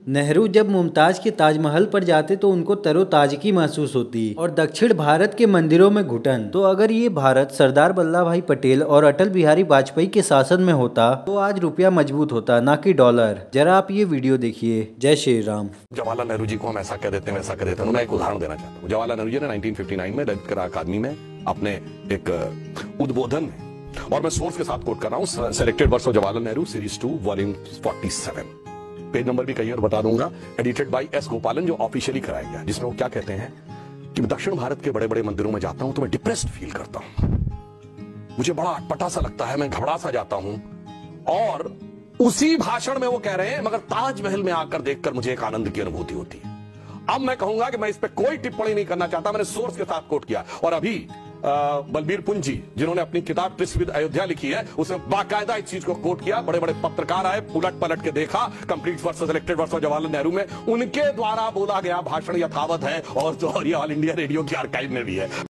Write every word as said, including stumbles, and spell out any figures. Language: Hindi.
नेहरू जब मुमताज के ताजमहल पर जाते तो उनको तरोताजगी महसूस होती और दक्षिण भारत के मंदिरों में घुटन। तो अगर ये भारत सरदार वल्लभ भाई पटेल और अटल बिहारी वाजपेयी के शासन में होता तो आज रुपया मजबूत होता, ना कि डॉलर। जरा आप ये वीडियो देखिए। जय श्री राम। जवाहरलाल नेहरू जी को हम ऐसा कह देते हैं, वैसा कह देते हैं। मैं एक उदाहरण देना चाहता हूँ। जवाहरलाल नेहरू जी ने नाइनटीन फिफ्टी नाइन में ललित कला अकादमी में अपने एक उद्बोधन में, और मैं सोर्स के साथ कोट कर रहा हूँ, selected works of Jawaharlal Nehru series two volume forty seven, page number भी कहीं और बता दूंगा, एडिटेड बाय एस गोपालन, जो ऑफिशियली कराया गया, जिसमें वो क्या कहते हैं कि मैं दक्षिण भारत के बड़े बड़े मंदिरों में जाता हूं तो मैं डिप्रेस्ड फील करता हूं, मुझे बड़ा अटपटा सा लगता है, मैं घबरा सा जाता हूं। और उसी भाषण में वो कह रहे हैं मगर ताजमहल में आकर देखकर मुझे एक आनंद की अनुभूति होती है। अब मैं कहूंगा कि मैं इस पर कोई टिप्पणी नहीं करना चाहता, मैंने सोर्स के साथ कोट किया। और अभी बलबीर पुंजी जिन्होंने अपनी किताब ट्रिस्ट विद अयोध्या लिखी है, उसने बाकायदा इस चीज को कोट किया। बड़े बड़े पत्रकार आए, उलट पलट के देखा, complete works selected works of Jawaharlal Nehru में उनके द्वारा बोला गया भाषण यथावत है, और जो ऑल इंडिया रेडियो की आर्काइव में भी है।